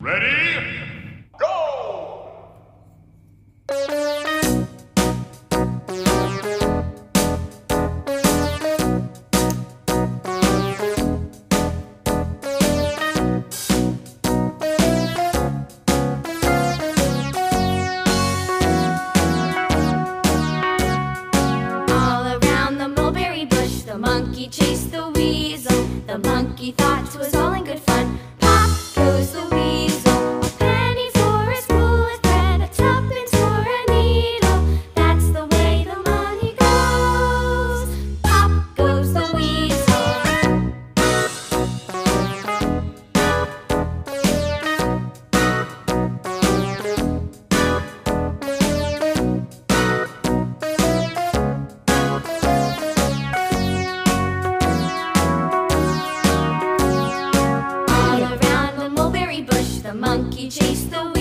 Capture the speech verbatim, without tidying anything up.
Ready? Go! The monkey chased the weasel. The monkey thought 'twas all in good fun. Pop goes the weasel. A penny for a spool of thread, a tuppence for a needle. That's the way the money goes. Pop goes the weasel. The monkey chased the